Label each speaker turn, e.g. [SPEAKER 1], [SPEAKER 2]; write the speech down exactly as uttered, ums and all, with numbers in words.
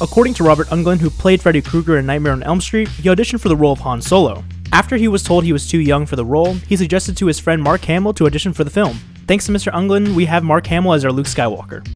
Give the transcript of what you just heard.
[SPEAKER 1] According to Robert Englund, who played Freddy Krueger in Nightmare on Elm Street, he auditioned for the role of Han Solo. After he was told he was too young for the role, he suggested to his friend Mark Hamill to audition for the film. Thanks to Mister Englund, we have Mark Hamill as our Luke Skywalker.